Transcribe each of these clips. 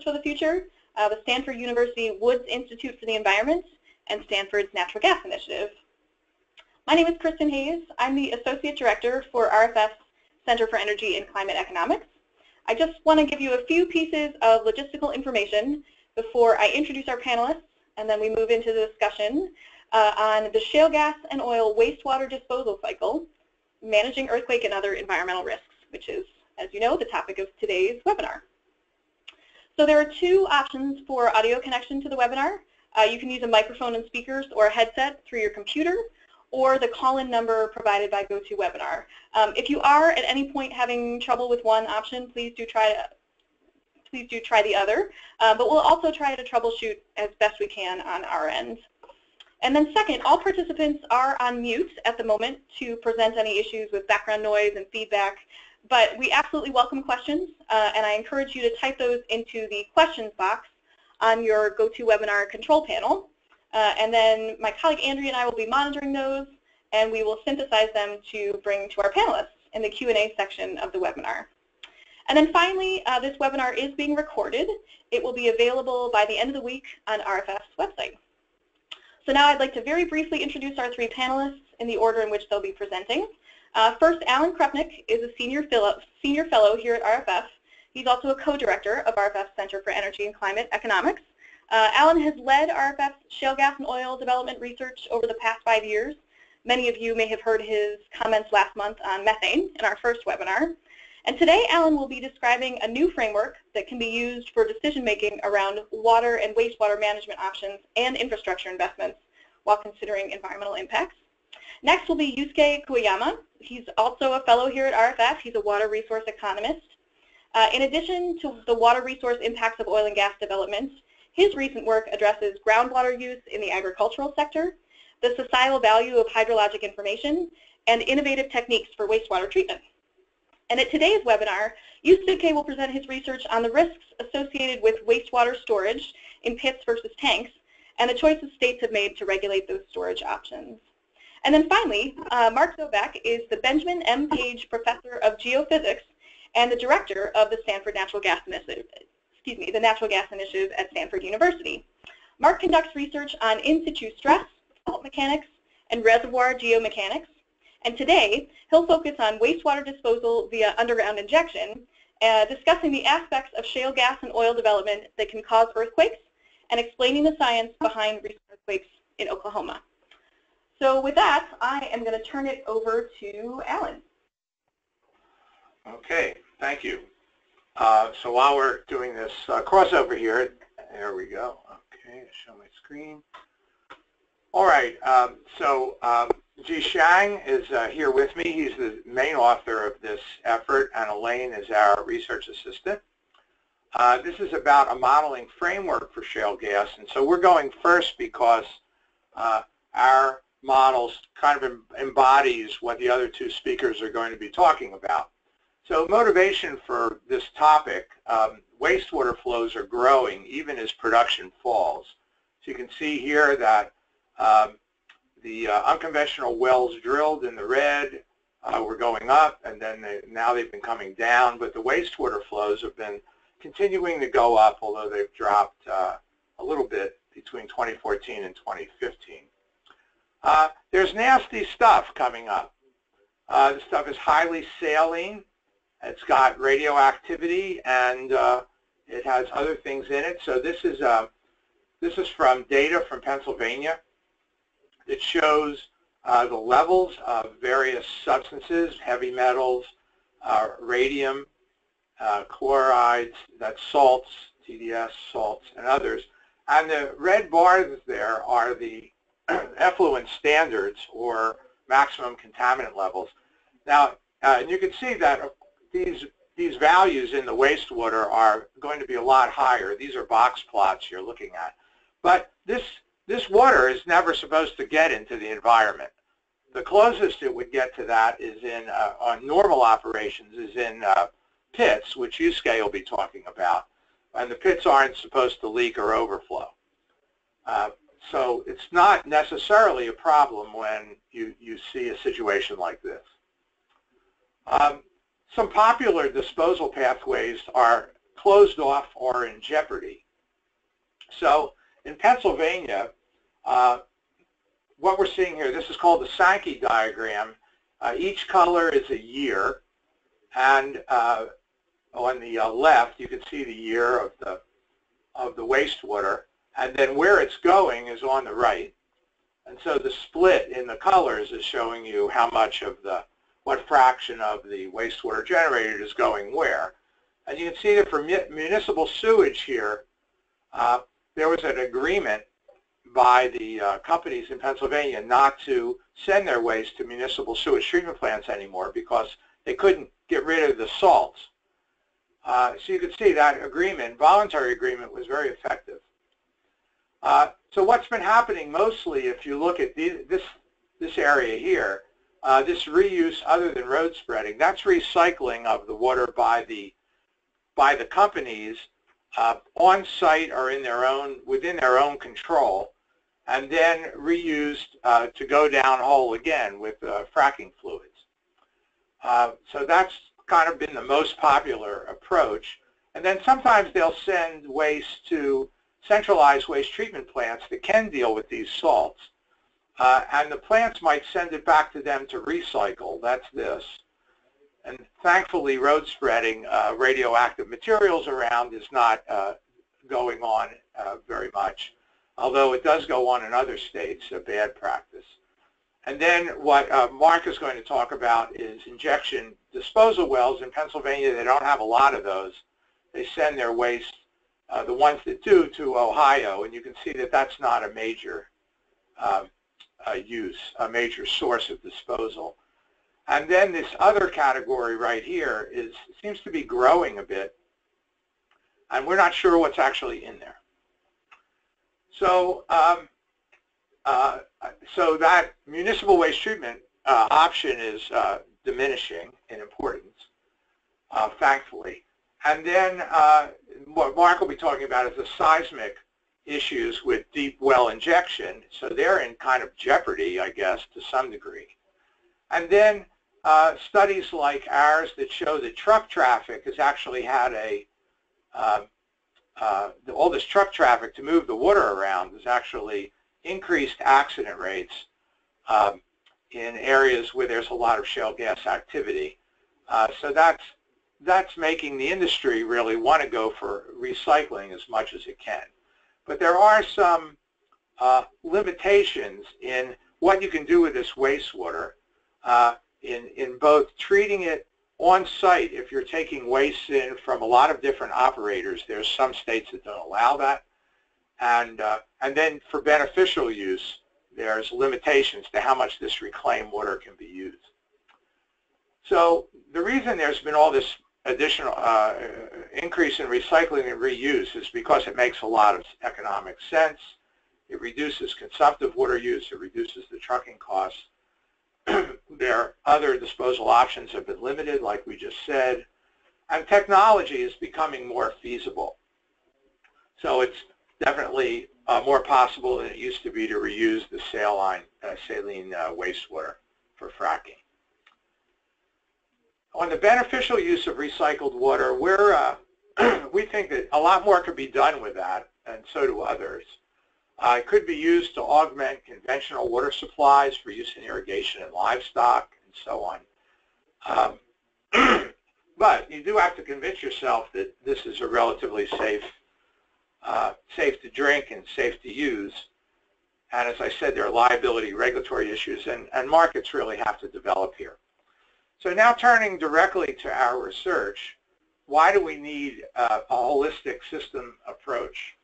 Specialist for the Future, the Stanford University Woods Institute for the Environment, and Stanford's Natural Gas Initiative. My name is Kristen Hayes. I'm the Associate Director for RFF's Center for Energy and Climate Economics. I just want to give you a few pieces of logistical information before I introduce our panelists, and then we move into the discussion on the shale gas and oil wastewater disposal cycle, managing earthquake and other environmental risks, which is, as you know, the topic of today's webinar. So there are two options for audio connection to the webinar. You can use a microphone and speakers or a headset through your computer, or the call-in number provided by GoToWebinar. If you are at any point having trouble with one option, please do try the other. But we'll also try to troubleshoot as best we can on our end. And then second, all participants are on mute at the moment to present any issues with background noise and feedback. But we absolutely welcome questions, and I encourage you to type those into the questions box on your GoToWebinar control panel. And then my colleague Andrea and I will be monitoring those, and we will synthesize them to bring to our panelists in the Q&A section of the webinar. And then finally, this webinar is being recorded. It will be available by the end of the week on RFF's website. So now I'd like to very briefly introduce our three panelists in the order in which they'll be presenting. First, Alan Krupnick is a senior fellow here at RFF. He's also a co-director of RFF's Center for Energy and Climate Economics. Alan has led RFF's shale gas and oil development research over the past 5 years. Many of you may have heard his comments last month on methane in our first webinar. And today, Alan will be describing a new framework that can be used for decision-making around water and wastewater management options and infrastructure investments while considering environmental impacts. Next will be Yusuke Kuwayama. He's also a fellow here at RFF. He's a water resource economist. In addition to the water resource impacts of oil and gas development, his recent work addresses groundwater use in the agricultural sector, the societal value of hydrologic information, and innovative techniques for wastewater treatment. And at today's webinar, Yusuke will present his research on the risks associated with wastewater storage in pits versus tanks, and the choices states have made to regulate those storage options. And then finally, Mark Zoback is the Benjamin M. Page Professor of Geophysics and the Director of the Stanford Natural Gas Initiative, the Natural Gas Initiative at Stanford University. Mark conducts research on in-situ stress, fault mechanics, and reservoir geomechanics. And today, he'll focus on wastewater disposal via underground injection, discussing the aspects of shale gas and oil development that can cause earthquakes, and explaining the science behind recent earthquakes in Oklahoma. So with that, I am going to turn it over to Alan. Okay, thank you. So while we're doing this crossover here, there we go. Okay, show my screen. All right, Ji Shang is here with me. He's the main author of this effort, and Elaine is our research assistant. This is about a modeling framework for shale gas, and so we're going first because our models kind of embodies what the other two speakers are going to be talking about. So motivation for this topic, wastewater flows are growing even as production falls. So you can see here that the unconventional wells drilled in the red were going up, and then now they've been coming down, but the wastewater flows have been continuing to go up, although they've dropped a little bit between 2014 and 2015. There's nasty stuff coming up. This stuff is highly saline. It's got radioactivity, and it has other things in it. So this is from data from Pennsylvania. It shows the levels of various substances, heavy metals, radium, chlorides, that's salts, TDS, salts, and others. And the red bars there are the effluent standards, or maximum contaminant levels. Now, and you can see that these values in the wastewater are going to be a lot higher. These are box plots you're looking at. But this water is never supposed to get into the environment. The closest it would get to that is in, on normal operations, is in pits, which Yusuke will be talking about. And the pits aren't supposed to leak or overflow. So it's not necessarily a problem when you see a situation like this. Some popular disposal pathways are closed off or in jeopardy. So in Pennsylvania, what we're seeing here, this is called the Sankey diagram. Each color is a year, and on the left you can see the year of the wastewater, and then where it's going is on the right. And so the split in the colors is showing you how much of what fraction of the wastewater generated is going where. And you can see that for municipal sewage here, there was an agreement by the companies in Pennsylvania not to send their waste to municipal sewage treatment plants anymore because they couldn't get rid of the salts. So you can see that agreement, voluntary agreement, was very effective. So what's been happening mostly, if you look at this area here, this reuse other than road spreading, that's recycling of the water by the companies on site or within their own control, and then reused to go downhole again with fracking fluids. So that's kind of been the most popular approach. And then sometimes they'll send waste to centralized waste treatment plants that can deal with these salts. And the plants might send it back to them to recycle. That's this. And thankfully, road spreading radioactive materials around is not going on very much, although it does go on in other states, a bad practice. And then what Mark is going to talk about is injection disposal wells. In Pennsylvania, they don't have a lot of those. They send their waste, the ones that do, to Ohio, and you can see that that's not a major a major source of disposal. And then this other category right here seems to be growing a bit, and we're not sure what's actually in there. So, so that municipal waste treatment option is diminishing in importance, thankfully. And then what Mark will be talking about is the seismic issues with deep well injection. So they're in kind of jeopardy, I guess, to some degree. And then studies like ours that show that truck traffic has actually had all this truck traffic to move the water around has actually increased accident rates in areas where there's a lot of shale gas activity. So that's making the industry really want to go for recycling as much as it can. But there are some limitations in what you can do with this wastewater in both treating it on site. If you're taking waste in from a lot of different operators, there's some states that don't allow that. And then for beneficial use, there's limitations to how much this reclaimed water can be used. So the reason there's been all this additional increase in recycling and reuse is because it makes a lot of economic sense. It reduces consumptive water use. It reduces the trucking costs. Their other disposal options have been limited, like we just said. And technology is becoming more feasible. So it's definitely more possible than it used to be to reuse the saline wastewater for fracking. On the beneficial use of recycled water, we think that a lot more could be done with that, and so do others. It could be used to augment conventional water supplies for use in irrigation and livestock and so on. But you do have to convince yourself that this is a relatively safe to drink and safe to use. And as I said, there are liability regulatory issues, and markets really have to develop here. So now turning directly to our research, why do we need a holistic system approach?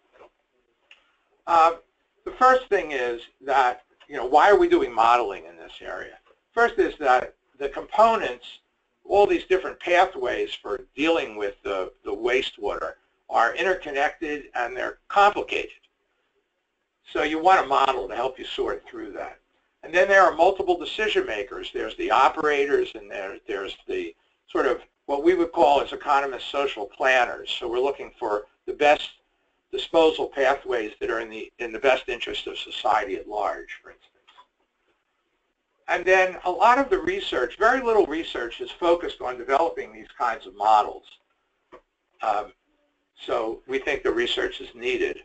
The first thing is that, why are we doing modeling in this area? First is that the components, all these different pathways for dealing with the wastewater are interconnected and they're complicated. So you want a model to help you sort through that. And then there are multiple decision makers. There's the operators, and there's the sort of what we would call as economists social planners. So we're looking for the best disposal pathways that are in the best interest of society at large, for instance. And then a lot of the research, very little research, is focused on developing these kinds of models. So we think the research is needed.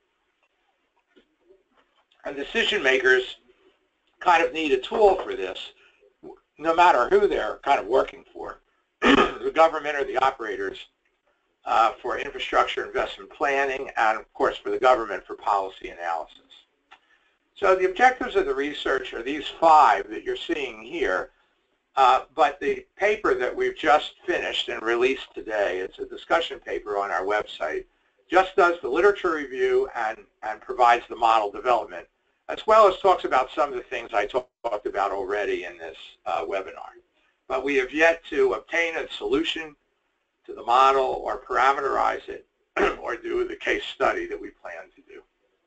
And decision makers kind of need a tool for this, no matter who they're kind of working for, the government or the operators, for infrastructure investment planning, and of course for the government for policy analysis. So the objectives of the research are these 5 that you're seeing here, but the paper that we've just finished and released today, it's a discussion paper on our website, just does the literature review and provides the model development, as well as talks about some of the things I talked about already in this webinar. But we have yet to obtain a solution to the model or parameterize it or do the case study that we plan to do.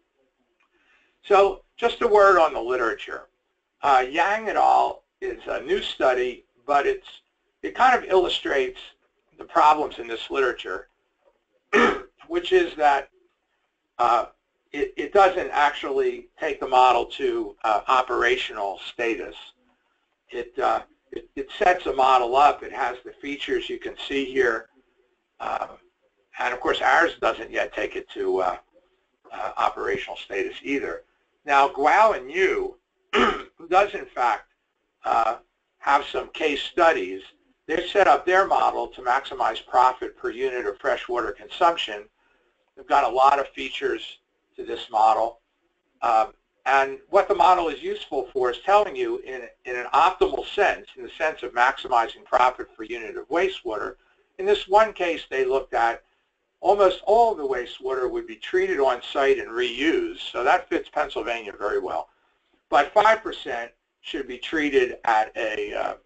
So just a word on the literature. Yang et al. Is a new study, but it kind of illustrates the problems in this literature, which is that it doesn't actually take the model to operational status. It sets a model up. It has the features you can see here, and of course ours doesn't yet take it to operational status either. Now Guo and Yu does in fact have some case studies. They've set up their model to maximize profit per unit of freshwater consumption. They've got a lot of features to this model. And what the model is useful for is telling you in an optimal sense, in the sense of maximizing profit per unit of wastewater. In this one case they looked at, almost all of the wastewater would be treated on site and reused, so that fits Pennsylvania very well. But 5% should be treated at a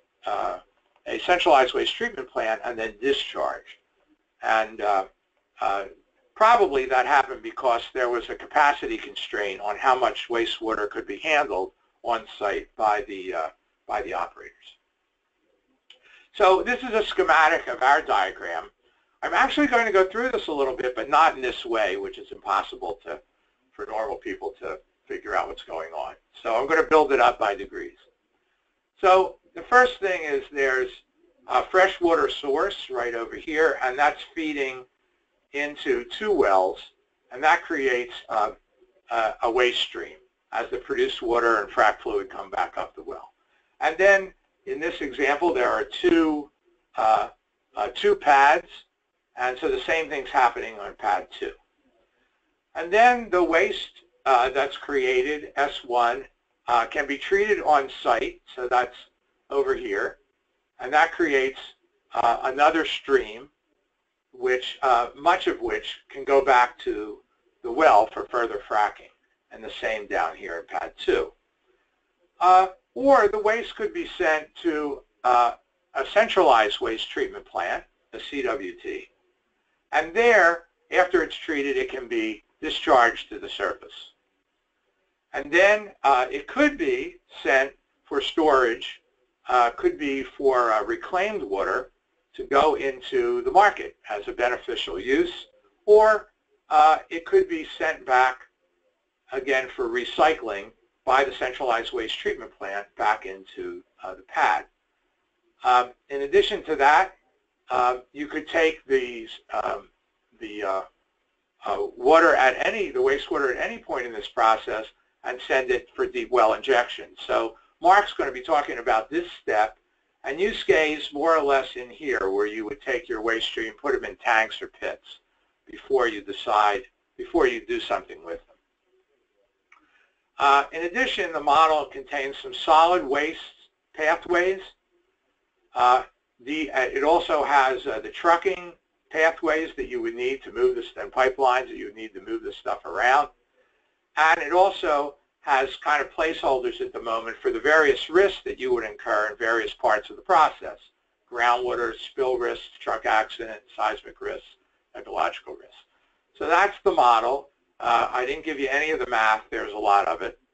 centralized waste treatment plant and then discharged. And probably that happened because there was a capacity constraint on how much wastewater could be handled on site by the operators. So this is a schematic of our diagram. I'm actually going to go through this a little bit, but not in this way, which is impossible for normal people to figure out what's going on. So I'm going to build it up by degrees. So the first thing is there's a freshwater source right over here, and that's feeding into 2 wells, and that creates a waste stream as the produced water and frac fluid come back up the well. And then in this example there are two pads, and so the same thing's happening on pad 2. And then the waste that's created, S1, can be treated on site, so that's over here, and that creates another stream, which much of which can go back to the well for further fracking, and the same down here in pad 2. Or the waste could be sent to a centralized waste treatment plant, a CWT, and there, after it's treated, it can be discharged to the surface. And then it could be sent for storage, could be for reclaimed water to go into the market as a beneficial use, or it could be sent back again for recycling by the centralized waste treatment plant back into the pad. In addition to that, you could take these the wastewater at any point in this process and send it for deep well injection. So Mark's going to be talking about this step, and you stays more or less in here, where you would take your waste stream, put them in tanks or pits before you do something with them. In addition, the model contains some solid waste pathways. It also has the trucking pathways that you would need to move this, and pipelines that you would need to move this stuff around. And it also has kind of placeholders at the moment for the various risks that you would incur in various parts of the process: groundwater, spill risks, truck accident, seismic risks, ecological risks. So that's the model. I didn't give you any of the math. There's a lot of it.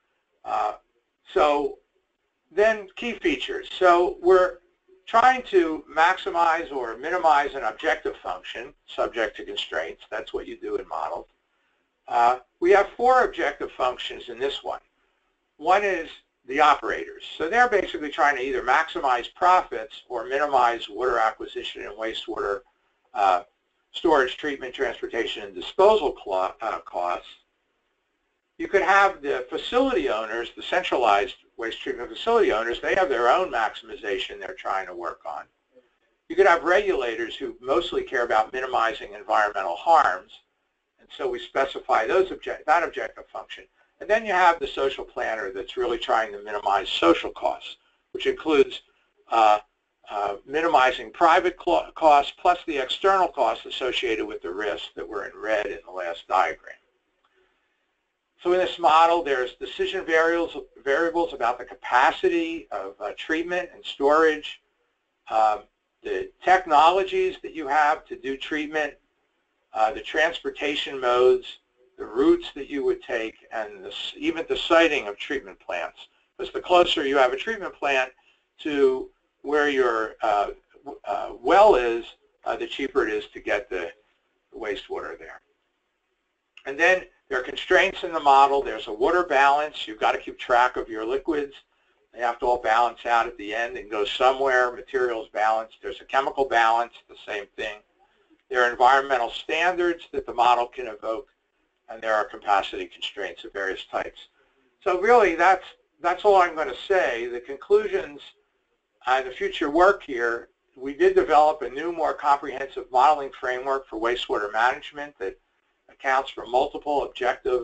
So then key features. So we're trying to maximize or minimize an objective function subject to constraints. That's what you do in models. We have 4 objective functions in this one. One is the operators. So they're basically trying to either maximize profits or minimize water acquisition and wastewater storage, treatment, transportation, and disposal costs. You could have the facility owners, the centralized waste treatment facility owners, they have their own maximization they're trying to work on. You could have regulators who mostly care about minimizing environmental harms, and so we specify that objective function. And then you have the social planner that's really trying to minimize social costs, which includes minimizing private costs plus the external costs associated with the risks that were in red in the last diagram. So in this model, there's decision variables about the capacity of treatment and storage, the technologies that you have to do treatment, the transportation modes, the routes that you would take, and even the siting of treatment plants. Because the closer you have a treatment plant to where your well is, the cheaper it is to get the wastewater there. And then there are constraints in the model. There's a water balance. You've got to keep track of your liquids. They have to all balance out at the end and go somewhere. Materials balance. There's a chemical balance, the same thing. There are environmental standards that the model can evoke, and there are capacity constraints of various types. So really, that's all I'm going to say. The conclusions and the future work here, we did develop a new, more comprehensive modeling framework for wastewater management that accounts for multiple objective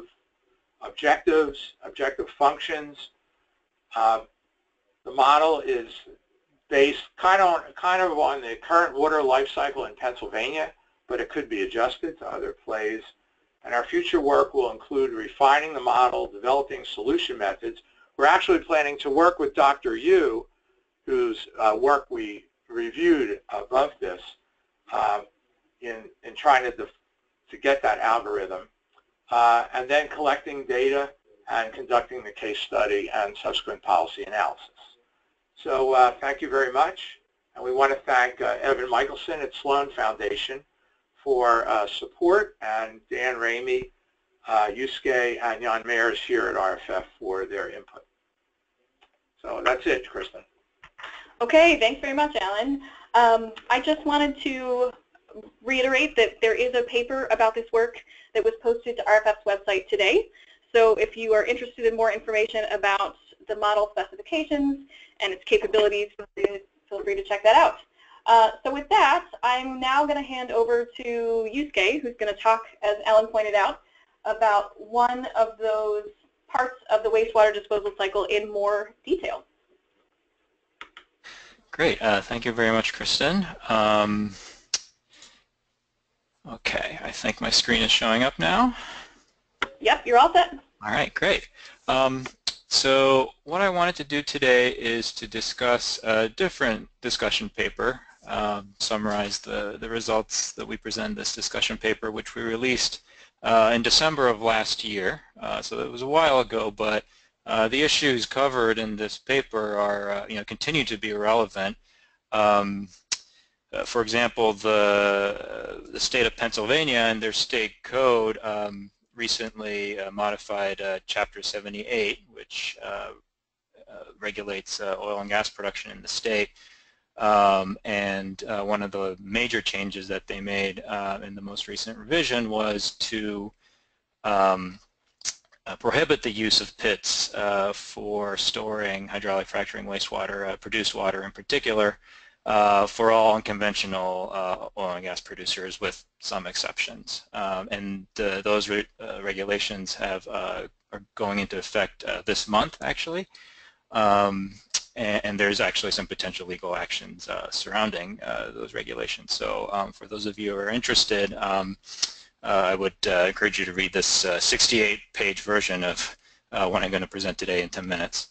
functions. The model is based kind of on the current water life cycle in Pennsylvania, but it could be adjusted to other plays. And our future work will include refining the model, developing solution methods. We're actually planning to work with Dr. Yu, whose work we reviewed above this, in trying to get that algorithm, and then collecting data and conducting the case study and subsequent policy analysis. So thank you very much, and we want to thank Evan Michelson at Sloan Foundation for support, and Dan Ramey, Yusuke, and Jan Mayers here at RFF for their input. So that's it, Kristen. Okay, thanks very much, Alan. I just wanted to reiterate that there is a paper about this work that was posted to RFF's website today. So if you are interested in more information about the model specifications and its capabilities, feel free to check that out. So with that, I'm now going to hand over to Yusuke, who's going to talk, as Alan pointed out, about one of those parts of the wastewater disposal cycle in more detail. Great. Thank you very much, Kristen. Okay, I think my screen is showing up now. Yep, you're all set. All right, great. So what I wanted to do today is to discuss a different discussion paper, summarize the results that we present in this discussion paper, which we released in December of last year. So it was a while ago, but the issues covered in this paper are, continue to be relevant. For example, the state of Pennsylvania and their state code recently modified Chapter 78, which regulates oil and gas production in the state. And one of the major changes that they made in the most recent revision was to prohibit the use of pits for storing hydraulic fracturing wastewater, produced water in particular, for all unconventional oil and gas producers, with some exceptions. And those regulations are going into effect this month, actually. And there's actually some potential legal actions surrounding those regulations. So for those of you who are interested, I would encourage you to read this 68-page version of what I'm going to present today in 10 minutes.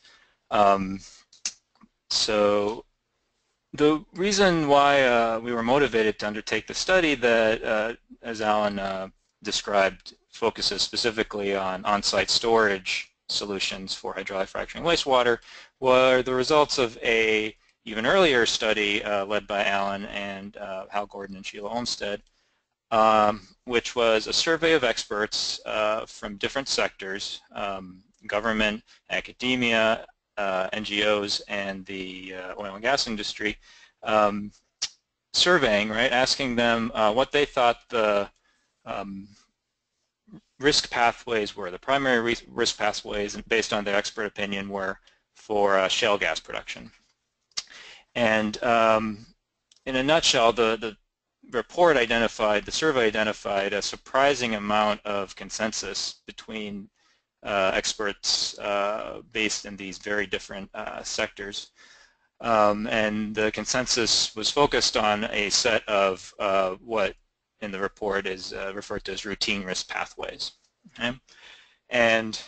So the reason why we were motivated to undertake the study that, as Alan described, focuses specifically on on-site storage solutions for hydraulic fracturing wastewater were the results of a even earlier study led by Alan and Hal Gordon and Sheila Olmsted, which was a survey of experts from different sectors, government, academia, NGOs, and the oil and gas industry, surveying, right, asking them what they thought the risk pathways were, the primary risk pathways based on their expert opinion were for shale gas production. And in a nutshell, the report identified, the survey identified a surprising amount of consensus between experts based in these very different sectors. And the consensus was focused on a set of what in the report is referred to as routine risk pathways. Okay? And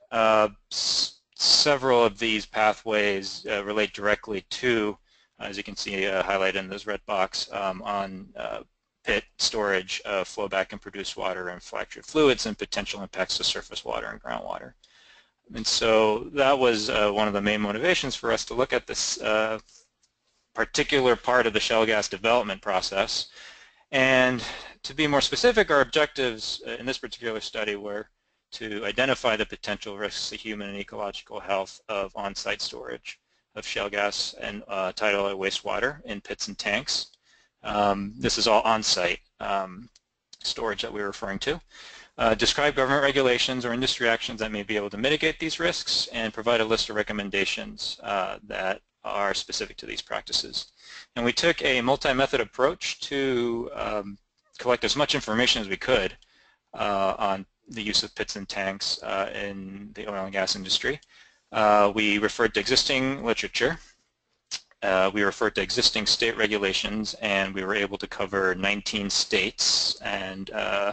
several of these pathways relate directly to, as you can see highlighted in this red box, on pit storage, flowback and produced water and fractured fluids, and potential impacts to surface water and groundwater. And so that was one of the main motivations for us to look at this particular part of the shale gas development process. And to be more specific, our objectives in this particular study were to identify the potential risks to human and ecological health of on-site storage of shale gas and tidal oil wastewater in pits and tanks. This is all on-site storage that we're referring to. Describe government regulations or industry actions that may be able to mitigate these risks, and provide a list of recommendations that are specific to these practices. And we took a multi-method approach to collect as much information as we could on the use of pits and tanks in the oil and gas industry. We referred to existing literature. We referred to existing state regulations, and we were able to cover 19 states and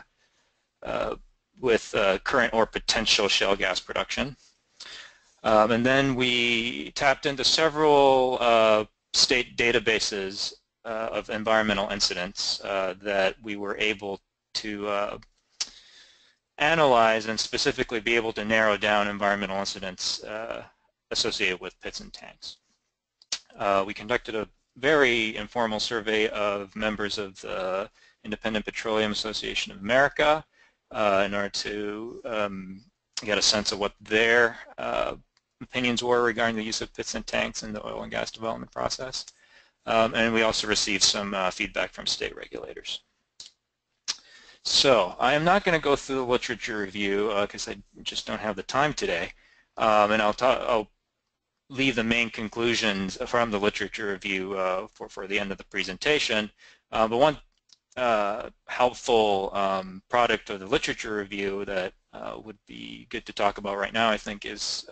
with current or potential shale gas production. And then we tapped into several state databases of environmental incidents that we were able to analyze and specifically be able to narrow down environmental incidents associated with pits and tanks. We conducted a very informal survey of members of the Independent Petroleum Association of America in order to get a sense of what their opinions were regarding the use of pits and tanks in the oil and gas development process. And we also received some feedback from state regulators. So I am not going to go through the literature review because I just don't have the time today. And I'll leave the main conclusions from the literature review for the end of the presentation. But one helpful product of the literature review that would be good to talk about right now, I think, is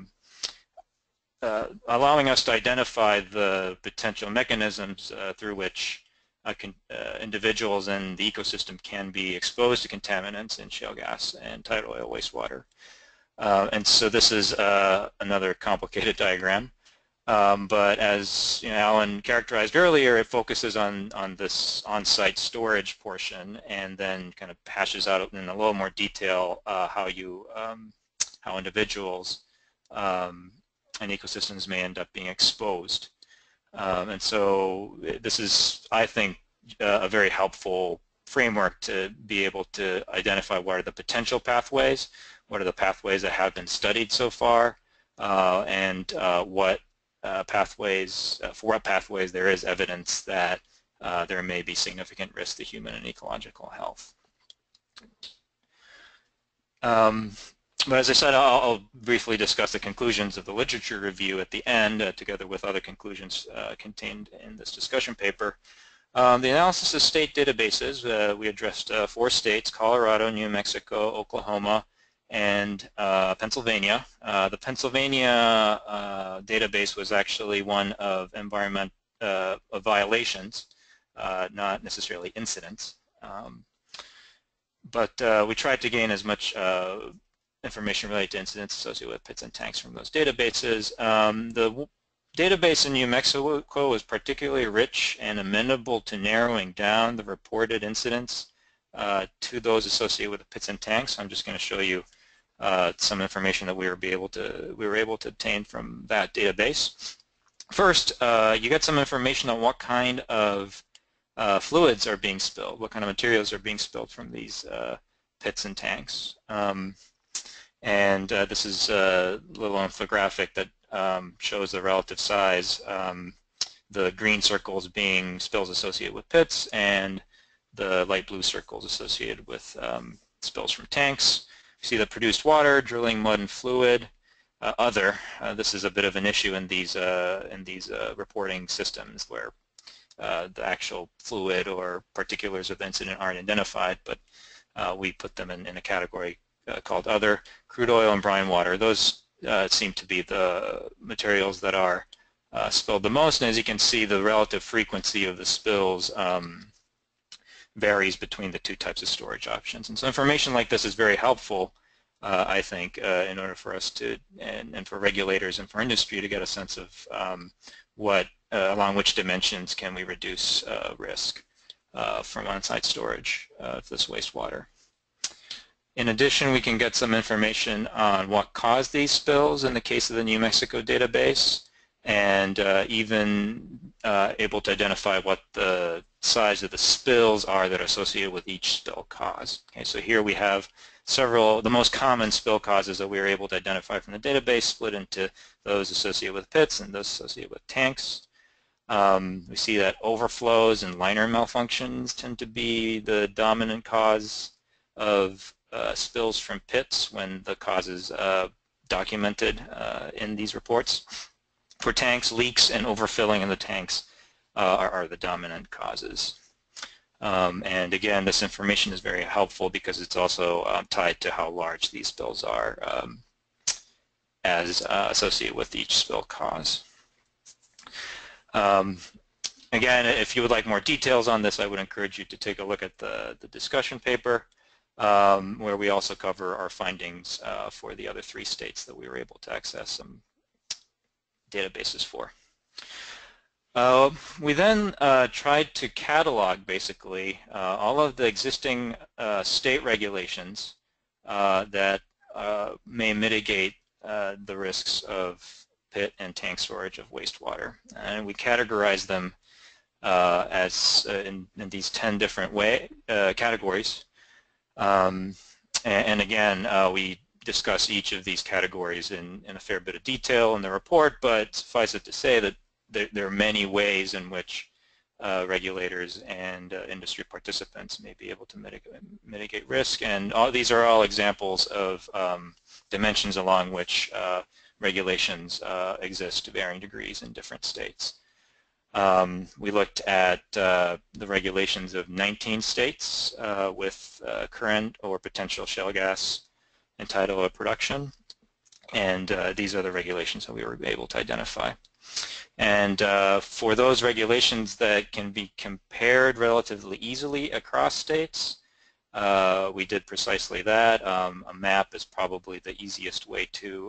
allowing us to identify the potential mechanisms through which individuals in the ecosystem can be exposed to contaminants in shale gas and tidal oil wastewater. And so this is another complicated diagram. But as Alan characterized earlier, it focuses on this on-site storage portion, and then kind of hashes out in a little more detail how individuals and ecosystems may end up being exposed. And so this is, I think, a very helpful framework to be able to identify what are the potential pathways, what are the pathways that have been studied so far, and what pathways there is evidence that there may be significant risk to human and ecological health. But as I said, I'll briefly discuss the conclusions of the literature review at the end, together with other conclusions contained in this discussion paper. The analysis of state databases, we addressed 4 states: Colorado, New Mexico, Oklahoma, and Pennsylvania. The Pennsylvania database was actually one of of violations, not necessarily incidents. But we tried to gain as much information related to incidents associated with pits and tanks from those databases. The database in New Mexico was particularly rich and amenable to narrowing down the reported incidents to those associated with the pits and tanks. I'm just going to show you some information that we were able to obtain from that database. First, you get some information on what kind of fluids are being spilled, what kind of materials are being spilled from these pits and tanks. And this is a little infographic that shows the relative size the green circles being spills associated with pits and the light blue circles associated with spills from tanks. You see the produced water, drilling mud and fluid, other. This is a bit of an issue in these reporting systems where the actual fluid or particulars of the incident aren't identified, but we put them in a category called other. Crude oil and brine water, those seem to be the materials that are spilled the most, and as you can see, the relative frequency of the spills varies between the two types of storage options. And so information like this is very helpful, I think, in order for us to, and for regulators and for industry to get a sense of along which dimensions can we reduce risk from on-site storage of this wastewater. In addition, we can get some information on what caused these spills in the case of the New Mexico database, and even able to identify what the size of the spills are that are associated with each spill cause. Okay, so here we have several, the most common spill causes that we were able to identify from the database split into those associated with pits and those associated with tanks. We see that overflows and liner malfunctions tend to be the dominant cause of spills from pits when the cause is documented in these reports. For tanks, leaks and overfilling in the tanks are the dominant causes. And again, this information is very helpful because it's also tied to how large these spills are as associated with each spill cause. Again, if you would like more details on this, I would encourage you to take a look at the discussion paper, where we also cover our findings for the other 3 states that we were able to access some databases for. We then tried to catalog basically all of the existing state regulations that may mitigate the risks of pit and tank storage of wastewater, and we categorized them as in these 10 different categories. And again, we discuss each of these categories in a fair bit of detail in the report, but suffice it to say that there are many ways in which regulators and industry participants may be able to mitigate risk, and these are all examples of dimensions along which regulations exist to varying degrees in different states. We looked at the regulations of 19 states with current or potential shale gas entitlement production, and these are the regulations that we were able to identify. And for those regulations that can be compared relatively easily across states, we did precisely that. A map is probably the easiest way to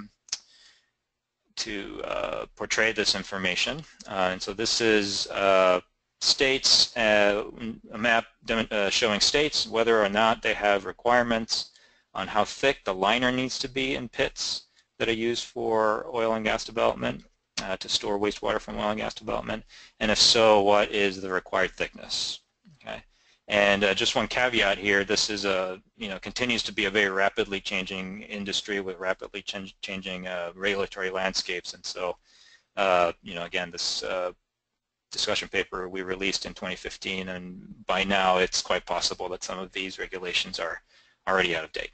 portray this information. And so this is states, a map showing states, whether or not they have requirements on how thick the liner needs to be in pits that are used for oil and gas development, to store wastewater from oil and gas development, and if so, what is the required thickness. Okay, and just one caveat here: this is continues to be a very rapidly changing industry with rapidly changing regulatory landscapes, and so again, this discussion paper we released in 2015, and by now it's quite possible that some of these regulations are already out of date.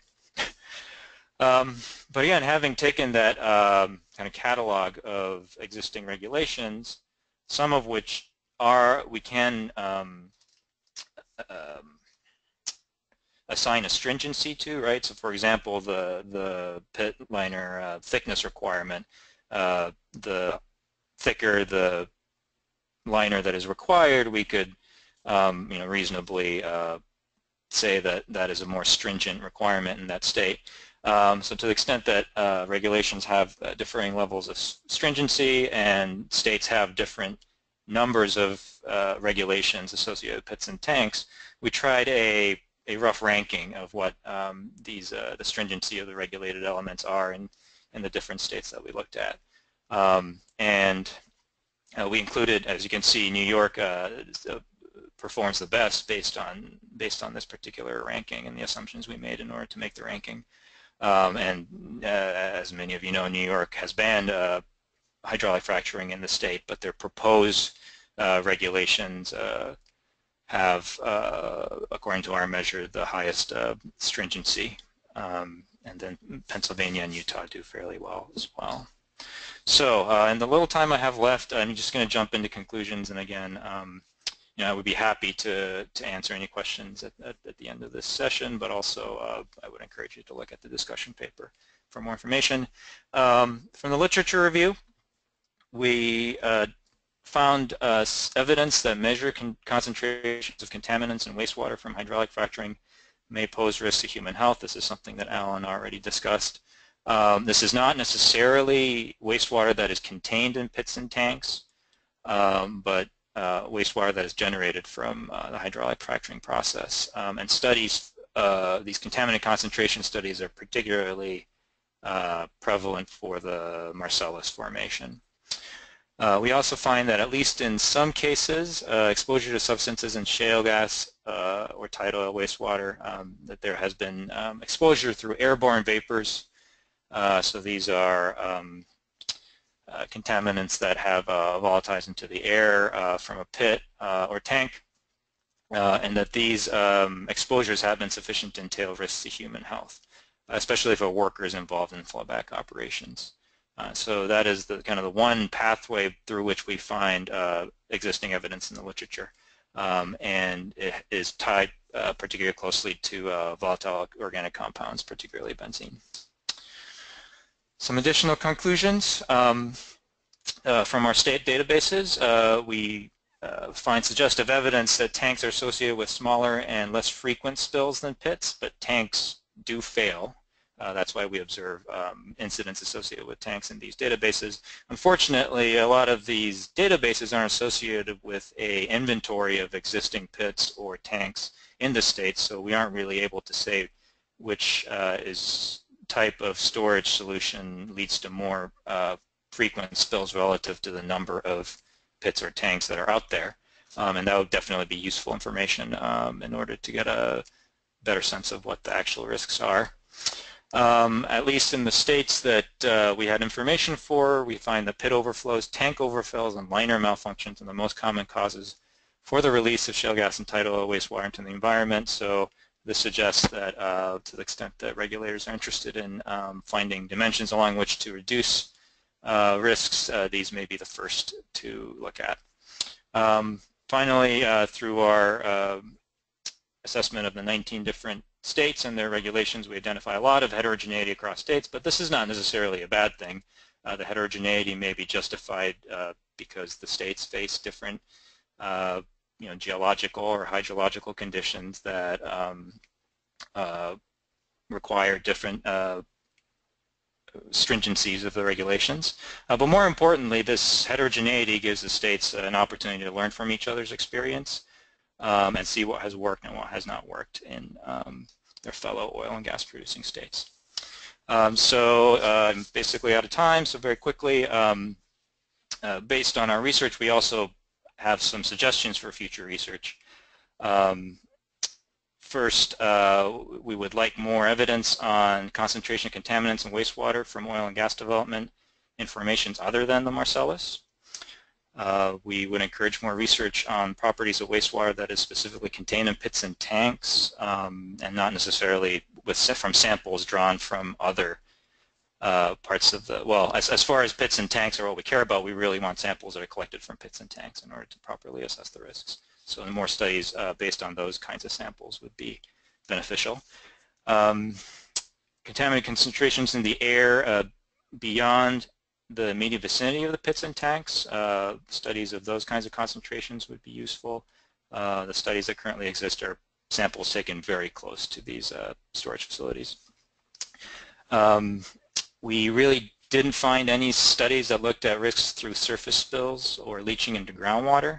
But again, having taken that kind of catalog of existing regulations, some of which we can assign a stringency to, right? So for example, the pit liner thickness requirement, the thicker the liner that is required, we could reasonably say that that is a more stringent requirement in that state. So to the extent that regulations have differing levels of stringency and states have different numbers of regulations associated with pits and tanks, we tried a rough ranking of what the stringency of the regulated elements are in the different states that we looked at. And we included, as you can see, New York performs the best based on this particular ranking and the assumptions we made in order to make the ranking. And as many of you know, New York has banned hydraulic fracturing in the state, but their proposed regulations have, according to our measure, the highest stringency. And then Pennsylvania and Utah do fairly well as well. So in the little time I have left, I'm just going to jump into conclusions. And again, I would be happy to answer any questions at the end of this session, but also I would encourage you to look at the discussion paper for more information. From the literature review, we found evidence that concentrations of contaminants in wastewater from hydraulic fracturing may pose risks to human health. This is something that Alan already discussed. This is not necessarily wastewater that is contained in pits and tanks, but wastewater that is generated from the hydraulic fracturing process. And studies, these contaminant concentration studies are particularly prevalent for the Marcellus formation. We also find that at least in some cases, exposure to substances in shale gas or tight oil wastewater, that there has been exposure through airborne vapors. So these are contaminants that have volatiles into the air from a pit or tank, and that these exposures have been sufficient to entail risks to human health, especially if a worker is involved in flowback operations. So that is the kind of the one pathway through which we find existing evidence in the literature, and it is tied particularly closely to volatile organic compounds, particularly benzene. Some additional conclusions from our state databases. We find suggestive evidence that tanks are associated with smaller and less frequent spills than pits, but tanks do fail. That's why we observe incidents associated with tanks in these databases. Unfortunately, a lot of these databases aren't associated with an inventory of existing pits or tanks in the state, so we aren't really able to say which type of storage solution leads to more frequent spills relative to the number of pits or tanks that are out there. And that would definitely be useful information in order to get a better sense of what the actual risks are. At least in the states that we had information for, we find that pit overflows, tank overfills, and liner malfunctions are the most common causes for the release of shale gas and tight oil wastewater into the environment. So this suggests that to the extent that regulators are interested in finding dimensions along which to reduce risks, these may be the first to look at. Finally, through our assessment of the 19 different states and their regulations, we identify a lot of heterogeneity across states, but this is not necessarily a bad thing. The heterogeneity may be justified because the states face different geological or hydrological conditions that require different stringencies of the regulations. But more importantly, this heterogeneity gives the states an opportunity to learn from each other's experience and see what has worked and what has not worked in their fellow oil and gas producing states. So I'm basically out of time, so very quickly, based on our research, we also have some suggestions for future research. First, we would like more evidence on concentration of contaminants in wastewater from oil and gas development in formations other than the Marcellus. We would encourage more research on properties of wastewater that is specifically contained in pits and tanks and not necessarily from samples drawn from other parts of the, well, as far as pits and tanks are what we care about, we really want samples that are collected from pits and tanks in order to properly assess the risks. So more studies based on those kinds of samples would be beneficial. Contaminant concentrations in the air beyond the immediate vicinity of the pits and tanks, studies of those kinds of concentrations would be useful. The studies that currently exist are samples taken very close to these storage facilities. We really didn't find any studies that looked at risks through surface spills or leaching into groundwater.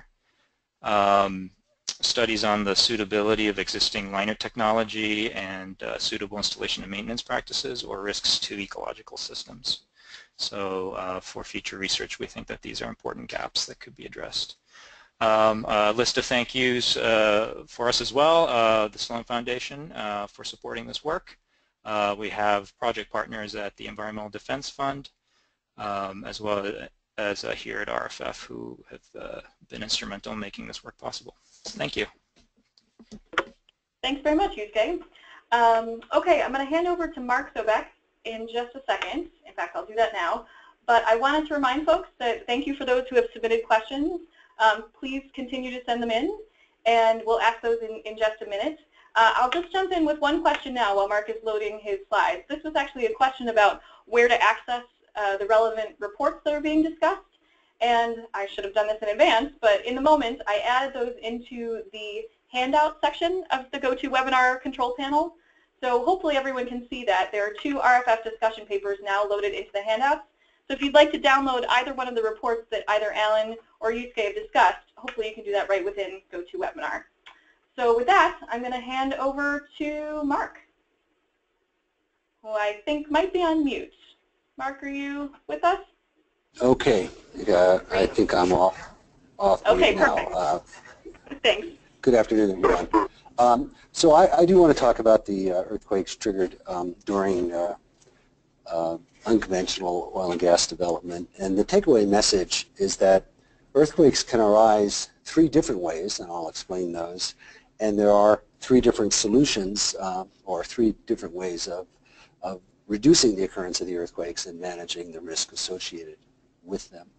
Studies on the suitability of existing liner technology and suitable installation and maintenance practices or risks to ecological systems. So for future research, we think that these are important gaps that could be addressed. A list of thank yous for us as well, the Sloan Foundation for supporting this work. We have project partners at the Environmental Defense Fund, as well as here at RFF who have been instrumental in making this work possible. Thank you. Thanks very much, Yusuke. Okay, I'm going to hand over to Mark Sobek in just a second. In fact, I'll do that now. But I wanted to remind folks that thank you for those who have submitted questions. Please continue to send them in, and we'll ask those in just a minute. I'll just jump in with one question now while Mark is loading his slides. This was actually a question about where to access the relevant reports that are being discussed. And I should have done this in advance, but in the moment, I added those into the handout section of the GoToWebinar control panel. So hopefully everyone can see that. There are 2 RFF discussion papers now loaded into the handouts. So if you'd like to download either one of the reports that either Alan or Yusuke have discussed, hopefully you can do that right within GoToWebinar. So with that, I'm going to hand over to Mark, who I think might be on mute. Mark, are you with us? Okay, I think I'm off okay, now. Perfect. Thanks. Good afternoon, everyone. So I do want to talk about the earthquakes triggered during unconventional oil and gas development. And the takeaway message is that earthquakes can arise 3 different ways, and I'll explain those. And there are 3 different solutions or 3 different ways of reducing the occurrence of the earthquakes and managing the risk associated with them.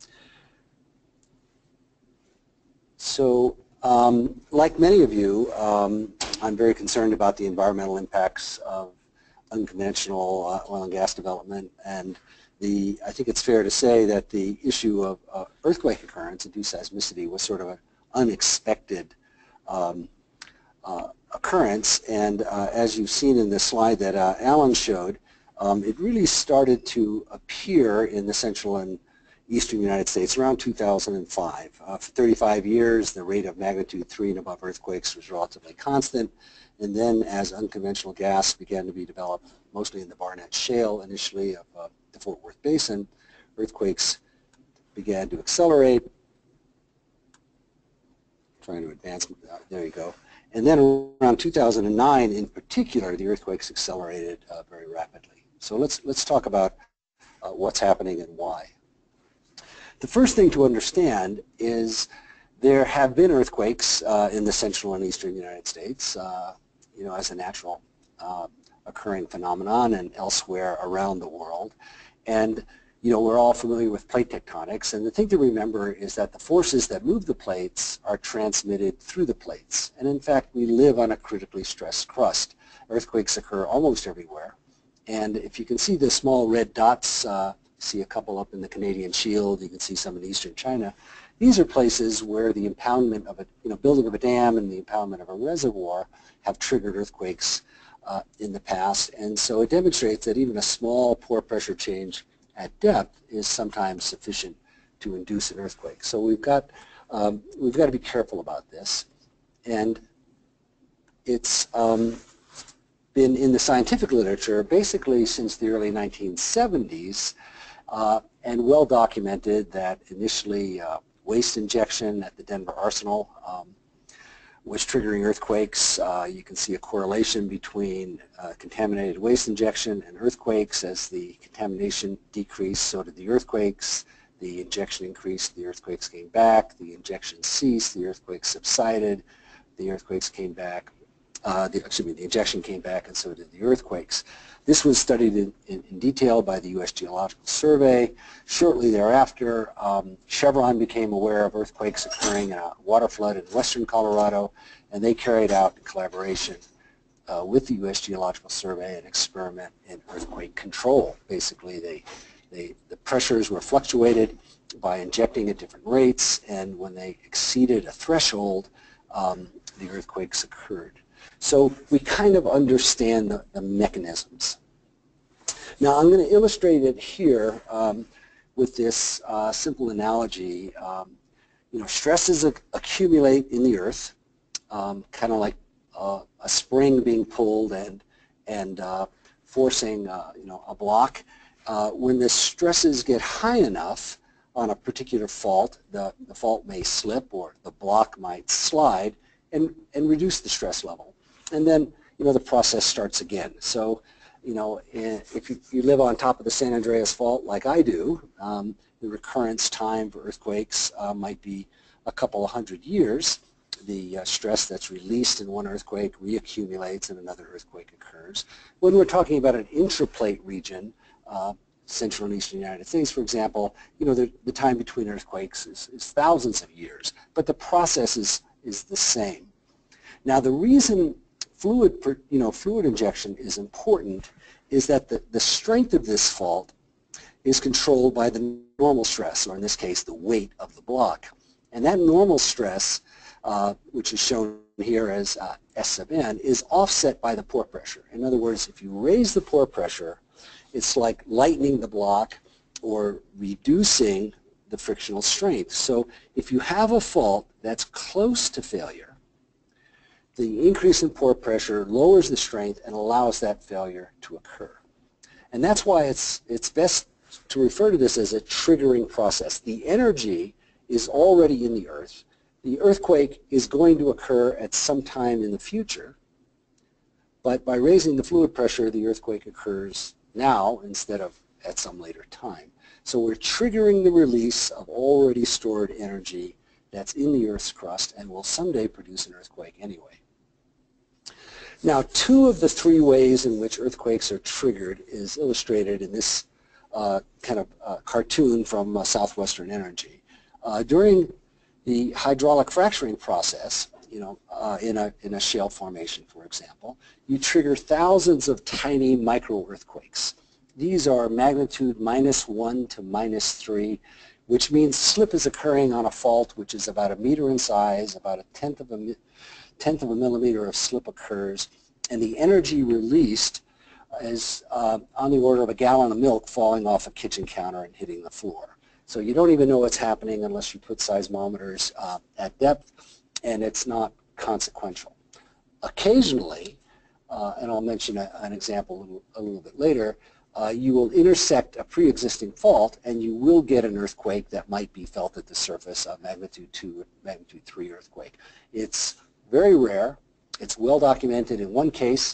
So like many of you, I'm very concerned about the environmental impacts of unconventional oil and gas development, and I think it's fair to say that the issue of earthquake occurrence, induced seismicity, was sort of an unexpected occurrence, and as you've seen in the slide that Alan showed, it really started to appear in the central and eastern United States around 2005. For 35 years, the rate of magnitude 3 and above earthquakes was relatively constant, and then as unconventional gas began to be developed, mostly in the Barnett Shale initially of the Fort Worth Basin, earthquakes began to accelerate. Trying to advance, there you go. And then around 2009 in particular, the earthquakes accelerated very rapidly. So let's talk about what's happening and why. The first thing to understand is there have been earthquakes in the central and eastern United States, as a natural occurring phenomenon and elsewhere around the world. And we're all familiar with plate tectonics, and the thing to remember is that the forces that move the plates are transmitted through the plates. And in fact, we live on a critically stressed crust. Earthquakes occur almost everywhere. And if you can see the small red dots, see a couple up in the Canadian Shield, you can see some in eastern China. These are places where the impoundment of building of a dam and the impoundment of a reservoir have triggered earthquakes in the past. And so it demonstrates that even a small pore pressure change at depth is sometimes sufficient to induce an earthquake. So we've got to be careful about this. And it's been in the scientific literature basically since the early 1970s and well documented that initially waste injection at the Denver Arsenal was triggering earthquakes. You can see a correlation between contaminated waste injection and earthquakes. As the contamination decreased, so did the earthquakes. The injection increased, the earthquakes came back. The injection ceased, the earthquakes subsided. The earthquakes came back. The injection came back, and so did the earthquakes. This was studied in detail by the U.S. Geological Survey. Shortly thereafter, Chevron became aware of earthquakes occurring in a water flood in western Colorado, and they carried out in collaboration with the U.S. Geological Survey an experiment in earthquake control. Basically, the pressures were fluctuated by injecting at different rates, and when they exceeded a threshold, the earthquakes occurred. So we kind of understand the mechanisms. Now I'm going to illustrate it here with this simple analogy. Stresses accumulate in the earth, kind of like a spring being pulled and forcing a block. When the stresses get high enough on a particular fault, the fault may slip or the block might slide and reduce the stress level. And then, the process starts again. So You know, if you live on top of the San Andreas Fault like I do, the recurrence time for earthquakes might be a couple of hundred years. The stress that's released in one earthquake reaccumulates and another earthquake occurs. When we're talking about an intraplate region, Central and Eastern United States, for example, you know, the time between earthquakes is thousands of years, but the process is the same. Now, the reason fluid injection is important is that the strength of this fault is controlled by the normal stress, or in this case, the weight of the block. And that normal stress, which is shown here as S sub n, is offset by the pore pressure. In other words, if you raise the pore pressure, it's like lightening the block or reducing the frictional strength. So if you have a fault that's close to failure, the increase in pore pressure lowers the strength and allows that failure to occur. And that's why it's best to refer to this as a triggering process. The energy is already in the earth. The earthquake is going to occur at some time in the future, but by raising the fluid pressure, the earthquake occurs now instead of at some later time. So we're triggering the release of already stored energy that's in the Earth's crust and will someday produce an earthquake anyway. Now, two of the three ways in which earthquakes are triggered is illustrated in this cartoon from Southwestern Energy. During the hydraulic fracturing process, you know, in a shale formation, for example, you trigger thousands of tiny micro-earthquakes. These are magnitude -1 to -3, which means slip is occurring on a fault which is about 1 meter in size, about a tenth of a millimeter of slip occurs, and the energy released is on the order of a gallon of milk falling off a kitchen counter and hitting the floor. So you don't even know what's happening unless you put seismometers at depth, and it's not consequential. Occasionally, and I'll mention an example a little bit later, you will intersect a pre-existing fault and you will get an earthquake that might be felt at the surface, a magnitude 2, magnitude 3 earthquake. It's very rare. It's well documented in one case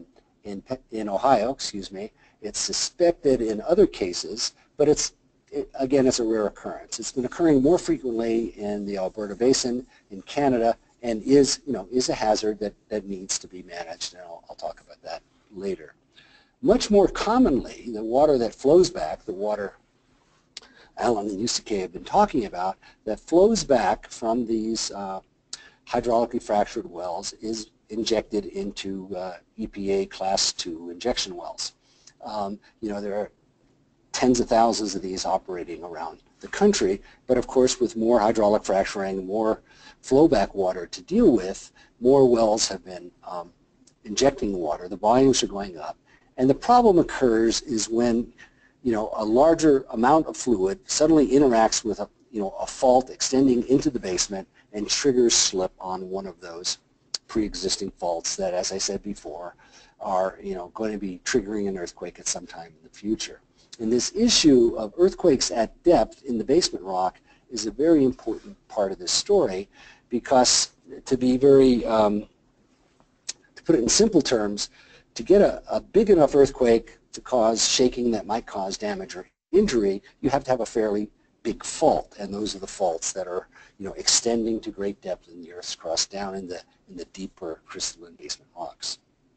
in Ohio, It's suspected in other cases, but again, it's a rare occurrence. It's been occurring more frequently in the Alberta Basin, in Canada, and is a hazard that needs to be managed, and I'll talk about that later. Much more commonly, the water that flows back, the water Alan and Yusuke have been talking about, that flows back from these hydraulically fractured wells is injected into EPA Class 2 injection wells. There are tens of thousands of these operating around the country, but of course with more hydraulic fracturing, more flowback water to deal with, more wells have been injecting water, the volumes are going up. And the problem occurs is when a larger amount of fluid suddenly interacts with a fault extending into the basement and triggers slip on one of those pre-existing faults that, as I said before, are going to be triggering an earthquake at some time in the future. And this issue of earthquakes at depth in the basement rock is a very important part of this story, because to be very, to put it in simple terms, to get a big enough earthquake to cause shaking that might cause damage or injury, you have to have a fairly big fault, and those are the faults that are extending to great depth in the Earth's crust down in the deeper crystalline basement rocks.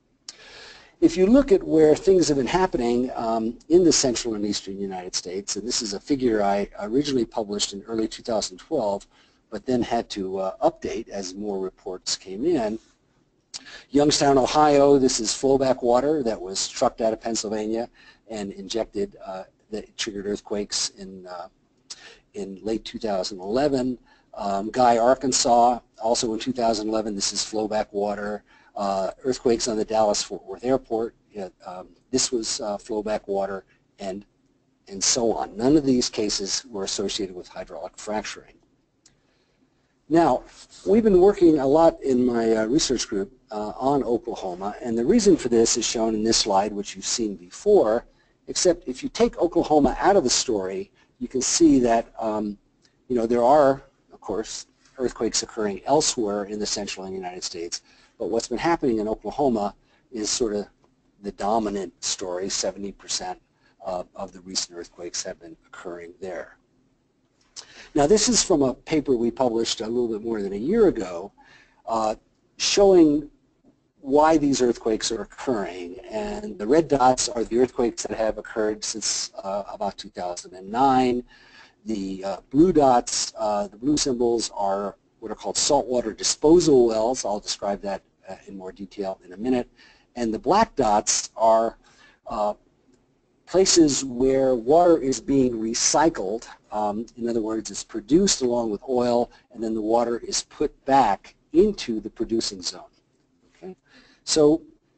If you look at where things have been happening in the central and eastern United States, and this is a figure I originally published in early 2012, but then had to update as more reports came in. Youngstown, Ohio, this is flowback water that was trucked out of Pennsylvania and injected, that triggered earthquakes in late 2011. Guy, Arkansas, also in 2011, this is flowback water. Earthquakes on the Dallas-Fort Worth Airport, this was flowback water, and so on. None of these cases were associated with hydraulic fracturing. Now, we've been working a lot in my research group on Oklahoma, and the reason for this is shown in this slide, which you've seen before, except if you take Oklahoma out of the story, you can see that there are, of course, earthquakes occurring elsewhere in the central and United States, but what's been happening in Oklahoma is sort of the dominant story. 70% of the recent earthquakes have been occurring there. Now this is from a paper we published a little bit more than a year ago, showing why these earthquakes are occurring. And the red dots are the earthquakes that have occurred since about 2009. The blue dots, the blue symbols, are what are called saltwater disposal wells. I'll describe that in more detail in a minute. And the black dots are places where water is being recycled. In other words, it's produced along with oil, and then the water is put back into the producing zone. Okay? So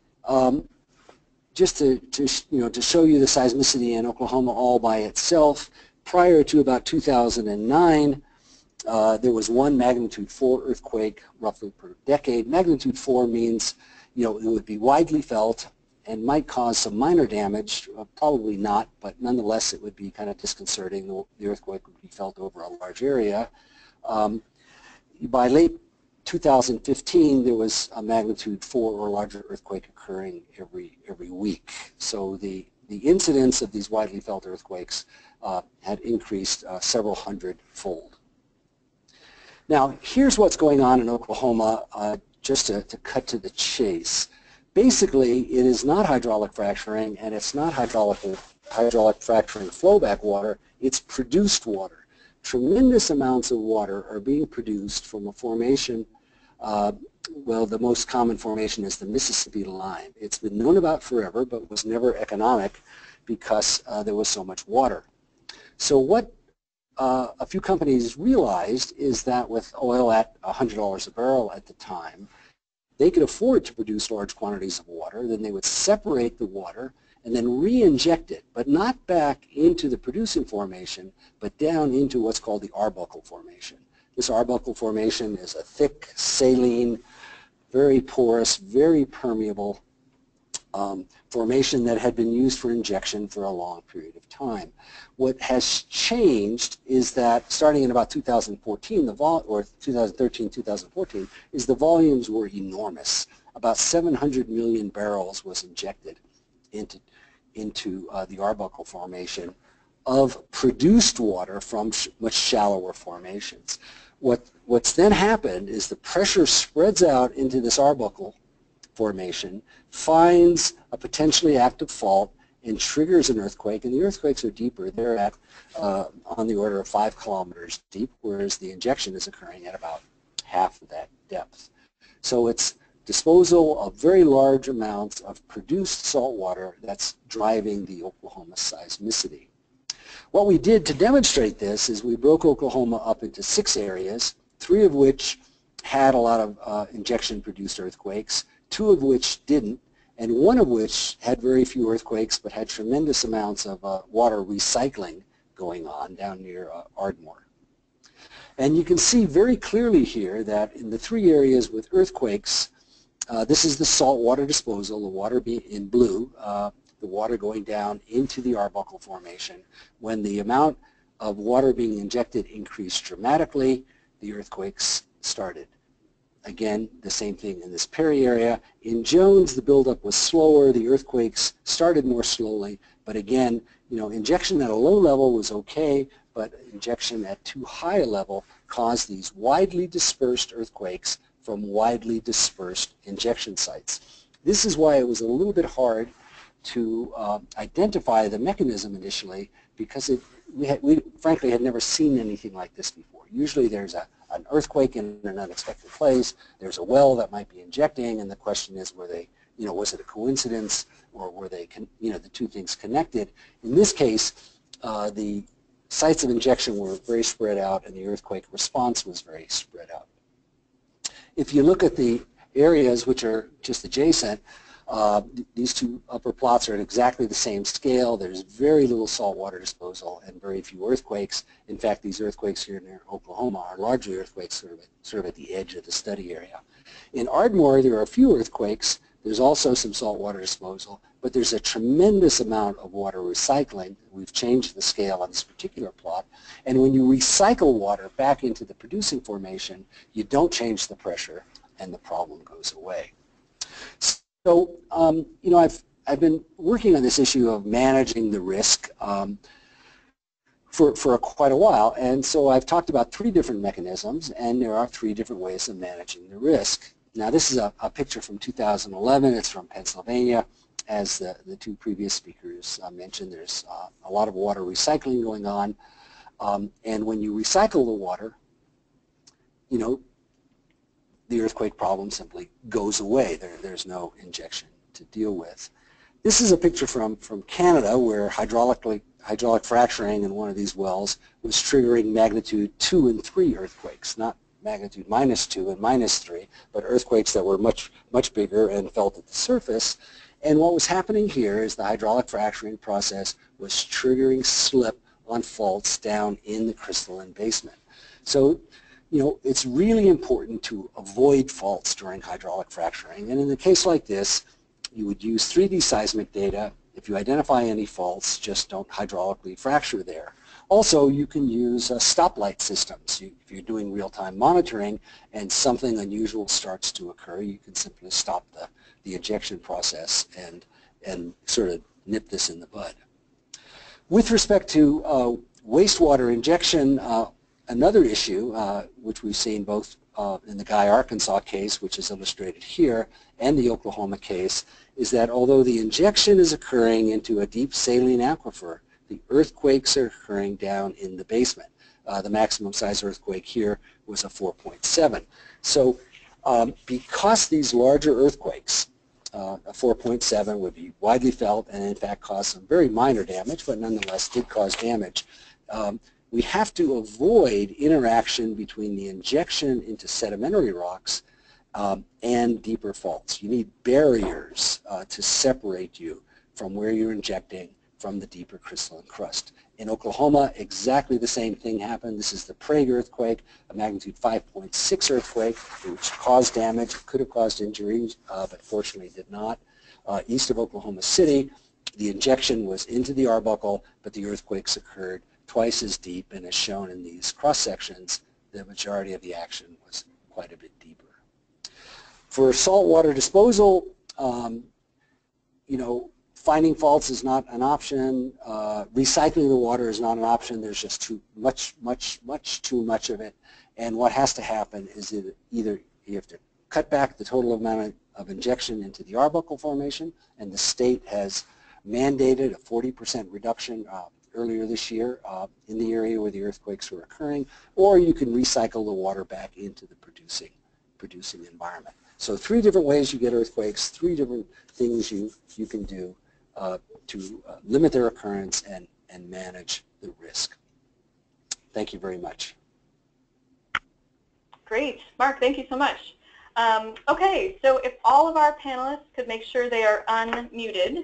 just to show you the seismicity in Oklahoma all by itself, prior to about 2009, there was one magnitude 4 earthquake roughly per decade. Magnitude 4 means, it would be widely felt and might cause some minor damage, probably not, but nonetheless it would be kind of disconcerting. The earthquake would be felt over a large area. By late 2015, there was a magnitude 4 or larger earthquake occurring every week. So the incidence of these widely felt earthquakes had increased several hundred-fold. Now, here's what's going on in Oklahoma, just to cut to the chase. Basically, it is not hydraulic fracturing, and it's not hydraulic fracturing flowback water, it's produced water. Tremendous amounts of water are being produced from a formation, well, the most common formation is the Mississippi Line. It's been known about forever, but was never economic because there was so much water. So what a few companies realized is that with oil at $100 a barrel at the time, they could afford to produce large quantities of water. Then they would separate the water and then re-inject it, but not back into the producing formation, but down into what's called the Arbuckle Formation. This Arbuckle Formation is a thick, saline, very porous, very permeable formation that had been used for injection for a long period of time. What has changed is that starting in about 2014, or 2013, 2014, is the volumes were enormous. About 700 million barrels was injected into the Arbuckle Formation of produced water from much shallower formations. What's then happened is the pressure spreads out into this Arbuckle Formation, finds a potentially active fault, and triggers an earthquake. And the earthquakes are deeper. They're at on the order of 5 kilometers deep, whereas the injection is occurring at about half of that depth. So it's disposal of very large amounts of produced salt water that's driving the Oklahoma seismicity. What we did to demonstrate this is we broke Oklahoma up into 6 areas, 3 of which had a lot of injection-produced earthquakes, 2 of which didn't, and 1 of which had very few earthquakes but had tremendous amounts of water recycling going on down near Ardmore. And you can see very clearly here that in the 3 areas with earthquakes, this is the salt water disposal, the water being in blue, the water going down into the Arbuckle Formation. When the amount of water being injected increased dramatically, the earthquakes started. Again, the same thing in this Perry area. In Jones, the buildup was slower. The earthquakes started more slowly. But again, injection at a low level was okay, but injection at too high a level caused these widely dispersed earthquakes from widely dispersed injection sites. This is why it was a little bit hard to identify the mechanism initially, because we frankly had never seen anything like this before. Usually there's an earthquake in an unexpected place, there's a well that might be injecting, and the question is, was it a coincidence, or were they, the 2 things connected? In this case, the sites of injection were very spread out, and the earthquake response was very spread out. If you look at the areas which are just adjacent, these 2 upper plots are at exactly the same scale. There's very little saltwater disposal and very few earthquakes. In fact, these earthquakes here near Oklahoma are largely earthquakes sort of at the edge of the study area. In Ardmore, there are a few earthquakes. There's also some saltwater disposal, but there's a tremendous amount of water recycling. We've changed the scale on this particular plot. And when you recycle water back into the producing formation, you don't change the pressure, and the problem goes away. So, I've been working on this issue of managing the risk for quite a while, and so I've talked about 3 different mechanisms, and there are 3 different ways of managing the risk. Now this is a picture from 2011. It's from Pennsylvania. As the 2 previous speakers mentioned, there's a lot of water recycling going on, and when you recycle the water, you know, the earthquake problem simply goes away. There's no injection to deal with. This is a picture from Canada where hydraulic fracturing in one of these wells was triggering magnitude 2 and 3 earthquakes, not magnitude -2 and -3, but earthquakes that were much bigger and felt at the surface. And what was happening here is the hydraulic fracturing process was triggering slip on faults down in the crystalline basement. So, you know, it's really important to avoid faults during hydraulic fracturing. And in a case like this, you would use 3D seismic data. If you identify any faults, just don't hydraulically fracture there. Also, you can use stoplight systems. If you're doing real-time monitoring and something unusual starts to occur, you can simply stop the injection process and sort of nip this in the bud. With respect to wastewater injection, another issue, which we've seen both in the Guy, Arkansas case, which is illustrated here, and the Oklahoma case, is that although the injection is occurring into a deep saline aquifer, the earthquakes are occurring down in the basement. The maximum size earthquake here was a 4.7. So because these larger earthquakes, a 4.7 would be widely felt and in fact caused some very minor damage, but nonetheless did cause damage, we have to avoid interaction between the injection into sedimentary rocks and deeper faults. You need barriers to separate you from where you're injecting from the deeper crystalline crust. In Oklahoma, exactly the same thing happened. This is the Prague earthquake, a magnitude 5.6 earthquake, which caused damage. It could have caused injuries, but fortunately did not. East of Oklahoma City, the injection was into the Arbuckle, but the earthquakes occurred twice as deep, and as shown in these cross sections, the majority of the action was quite a bit deeper. For saltwater disposal, you know, finding faults is not an option. Recycling the water is not an option. There's just too much too much of it. And what has to happen is either you have to cut back the total amount of injection into the Arbuckle Formation, and the state has mandated a 40% reduction earlier this year in the area where the earthquakes were occurring, or you can recycle the water back into the producing environment. So 3 different ways you get earthquakes, 3 different things you can do to limit their occurrence and manage the risk. Thank you very much. Great. Mark, thank you so much. Okay, so if all of our panelists could make sure they are unmuted,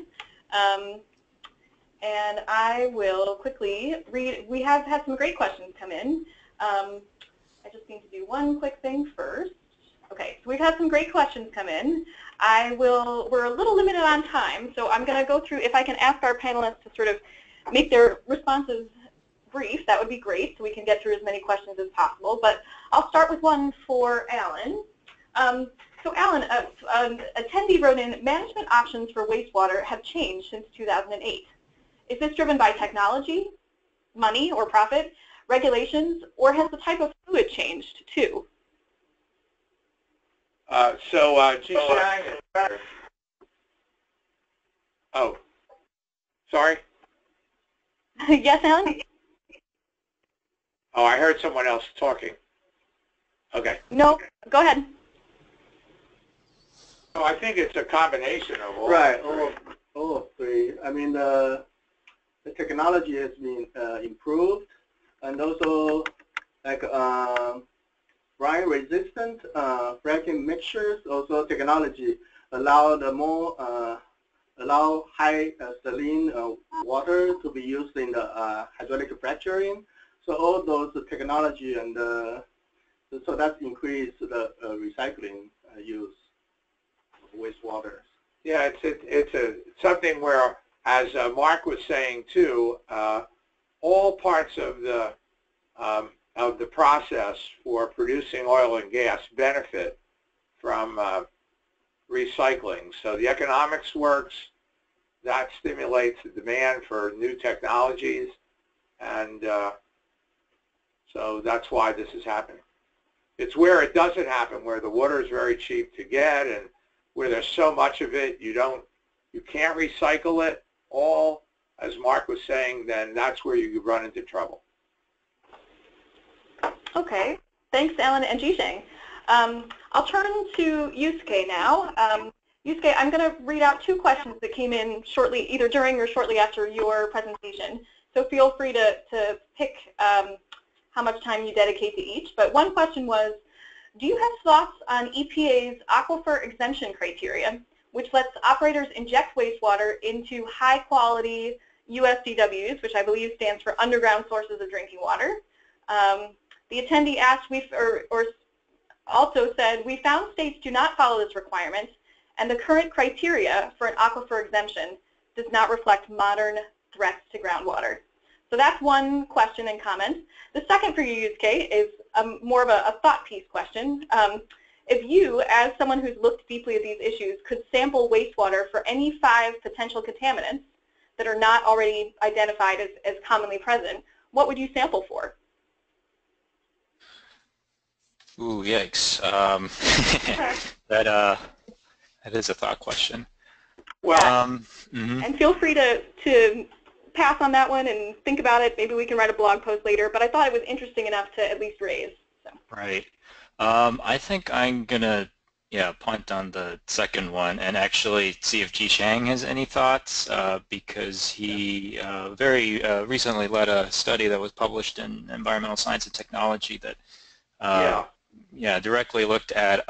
and I will quickly read. We have had some great questions come in. I just need to do one quick thing first. Okay, so we've had some great questions come in. We're a little limited on time, so I'm going to go through. If I can ask our panelists to sort of make their responses brief, that would be great, so we can get through as many questions as possible. But I'll start with one for Alan. So Alan, an attendee wrote in, management options for wastewater have changed since 2008. Is this driven by technology, money or profit, regulations, or has the type of fluid changed too? Oh, sorry? Yes, Alan? Oh, I heard someone else talking. Okay. No, go ahead. Oh, I think it's a combination of all. Right, all of 3. I mean, the technology has been improved, and also like brine-resistant fracking mixtures. Also, technology allow high saline water to be used in the hydraulic fracturing. So all those technology and so that's increased the recycling use of wastewater. Yeah, it's something where, as Mark was saying too, all parts of the process for producing oil and gas benefit from recycling. So the economics works, that stimulates the demand for new technologies, and so that's why this is happening. It's where it doesn't happen, where the water is very cheap to get, and where there's so much of it, you can't recycle it all, as Mark was saying, then that's where you run into trouble. Okay, thanks, Alan and Jisheng. I'll turn to Yusuke now. Yusuke, I'm going to read out two questions that came in shortly, either during or shortly after your presentation. So feel free to pick how much time you dedicate to each. But one question was, do you have thoughts on EPA's aquifer exemption criteria, which lets operators inject wastewater into high-quality USDWs, which I believe stands for underground sources of drinking water? The attendee asked, or also said, we found states do not follow this requirement, and the current criteria for an aquifer exemption does not reflect modern threats to groundwater. So that's one question and comment. The second for you, Yusuke, is more of a thought piece question. If you, as someone who's looked deeply at these issues, could sample wastewater for any 5 potential contaminants that are not already identified as commonly present, what would you sample for? Ooh, yikes. That is a thought question. Well, And feel free to pass on that one and think about it. Maybe we can write a blog post later, but I thought it was interesting enough to at least raise. So. Right. I think I'm going to punt on the second one and actually see if Jisheng has any thoughts, because he very recently led a study that was published in Environmental Science and Technology that directly looked at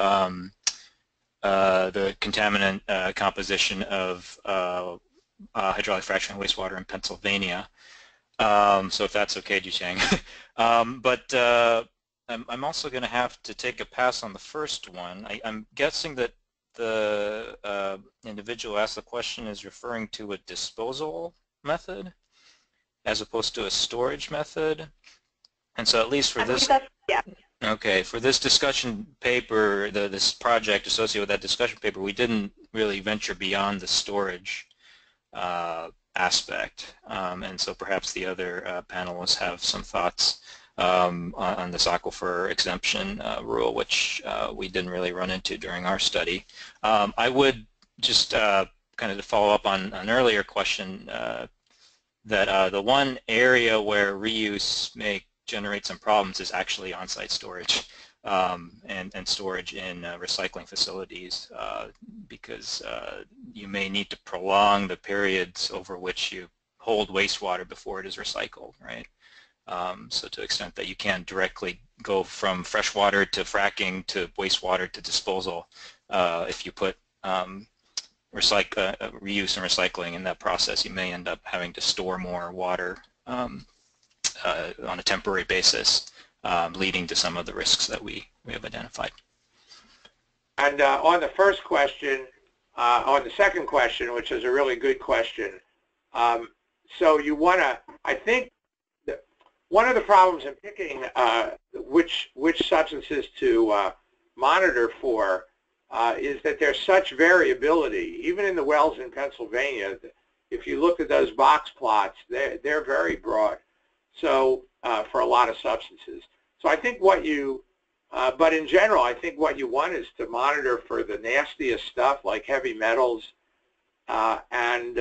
the contaminant composition of hydraulic fracturing wastewater in Pennsylvania. So if that's okay, Jisheng. But I'm also going to have to take a pass on the first one. I'm guessing that the individual asked the question is referring to a disposal method as opposed to a storage method. And so at least for this, okay, for this discussion paper, this project associated with that discussion paper, we didn't really venture beyond the storage aspect. And so perhaps the other panelists have some thoughts on this aquifer exemption rule, which we didn't really run into during our study. I would just kind of to follow up on an earlier question that the one area where reuse may generate some problems is actually on-site storage and storage in recycling facilities, because you may need to prolong the periods over which you hold wastewater before it is recycled, right? So to the extent that you can't directly go from freshwater to fracking to wastewater to disposal, if you put reuse and recycling in that process, you may end up having to store more water on a temporary basis, leading to some of the risks that we have identified. And on the first question, on the second question, which is a really good question, so you want to, I think, one of the problems in picking which substances to monitor for is that there's such variability. Even in the wells in Pennsylvania, if you look at those box plots, they're very broad. So for a lot of substances. So I think what you, but in general, I think what you want is to monitor for the nastiest stuff like heavy metals and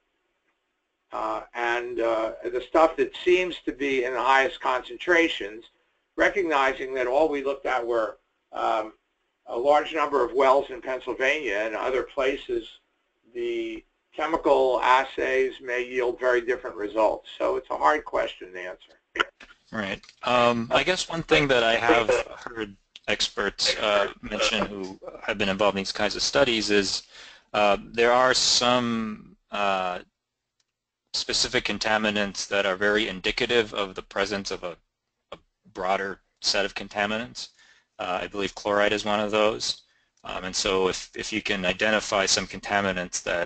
the stuff that seems to be in the highest concentrations, recognizing that all we looked at were a large number of wells in Pennsylvania and other places. The chemical assays may yield very different results. So it's a hard question to answer. Right. I guess one thing that I have heard experts mention who have been involved in these kinds of studies is there are some specific contaminants that are very indicative of the presence of a broader set of contaminants. I believe chloride is one of those. And so if you can identify some contaminants that,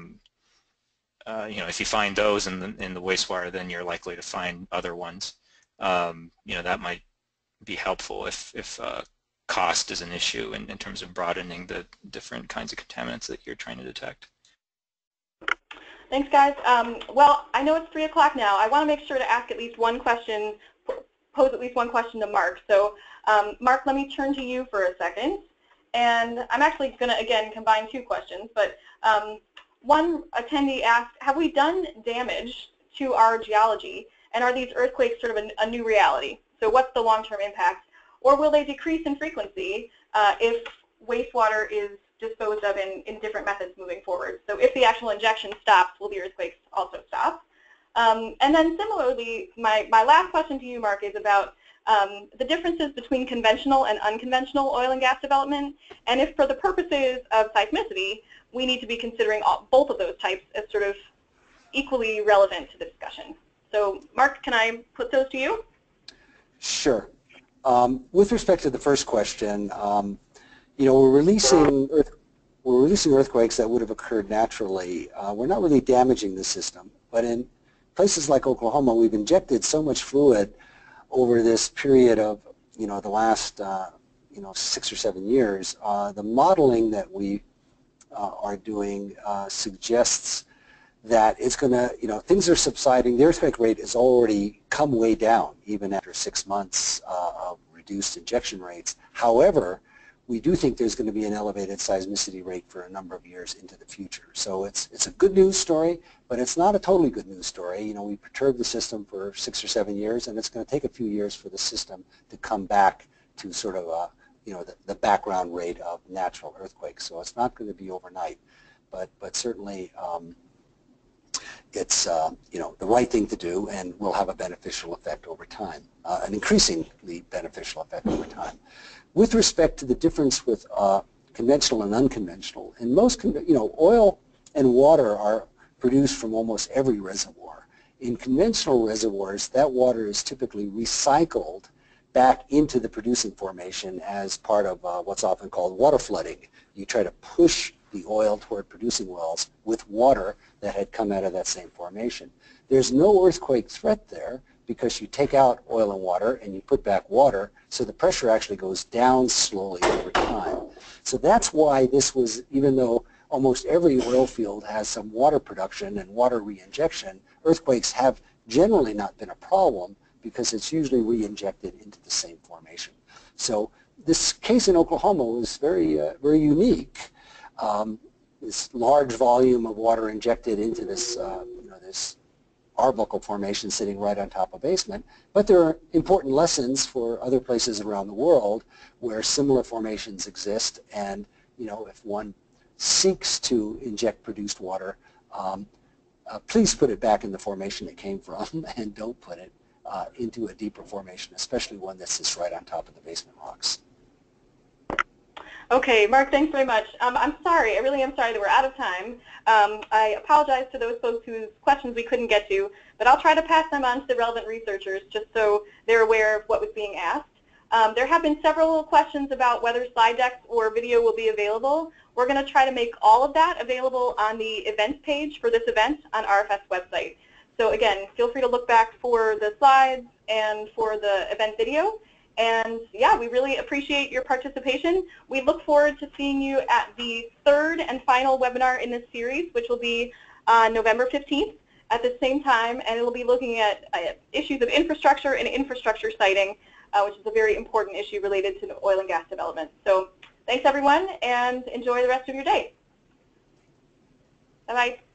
if you find those in the wastewater, then you're likely to find other ones. That might be helpful if cost is an issue in terms of broadening the different kinds of contaminants that you're trying to detect. Thanks, guys. Well, I know it's 3 o'clock now. I want to make sure to ask at least one question, pose at least one question to Mark. So, Mark, let me turn to you for a second. And I'm actually going to, again, combine two questions. But one attendee asked, have we done damage to our geology? And are these earthquakes sort of a new reality? So what's the long-term impact? Or will they decrease in frequency if wastewater is disposed of in different methods moving forward? So if the actual injection stops, will the earthquakes also stop? And then similarly, my last question to you, Mark, is about the differences between conventional and unconventional oil and gas development, and if for the purposes of seismicity, we need to be considering both of those types as sort of equally relevant to the discussion. So Mark, can I put those to you? Sure. With respect to the first question, you know, we're releasing earthquakes that would have occurred naturally. We're not really damaging the system, but in places like Oklahoma, we've injected so much fluid over this period of, you know, the last, 6 or 7 years. The modeling that we are doing suggests that it's going to, you know, things are subsiding. The earthquake rate has already come way down, even after 6 months of reduced injection rates. However, we do think there's going to be an elevated seismicity rate for a number of years into the future. So it's a good news story, but it's not a totally good news story. You know, we perturbed the system for 6 or 7 years, and it's going to take a few years for the system to come back to sort of, the background rate of natural earthquakes. So it's not going to be overnight, but certainly it's the right thing to do, and will have a beneficial effect over time, an increasingly beneficial effect over time. With respect to the difference with conventional and unconventional, in most, oil and water are produced from almost every reservoir. In conventional reservoirs, that water is typically recycled back into the producing formation as part of what's often called water flooding. You try to push the oil toward producing wells with water that had come out of that same formation. There's no earthquake threat there because you take out oil and water and you put back water, so the pressure actually goes down slowly over time. So that's why this was, even though almost every oil field has some water production and water reinjection, earthquakes have generally not been a problem because it's usually reinjected into the same formation. So this case in Oklahoma was very, very unique. This large volume of water injected into this, this Arbuckle Formation sitting right on top of basement. But there are important lessons for other places around the world where similar formations exist, and if one seeks to inject produced water, please put it back in the formation it came from, and don't put it into a deeper formation, especially one that sits right on top of the basement rocks. Okay, Mark, thanks very much. I'm sorry, I really am sorry that we're out of time. I apologize to those folks whose questions we couldn't get to, but I'll try to pass them on to the relevant researchers just so they're aware of what was being asked. There have been several questions about whether slide decks or video will be available. We're going to try to make all of that available on the events page for this event on RFS website. So again, feel free to look back for the slides and for the event video. And yeah, we really appreciate your participation. We look forward to seeing you at the third and final webinar in this series, which will be on November 15th at the same time, and it will be looking at issues of infrastructure and infrastructure siting, which is a very important issue related to oil and gas development. So thanks everyone, and enjoy the rest of your day. Bye-bye.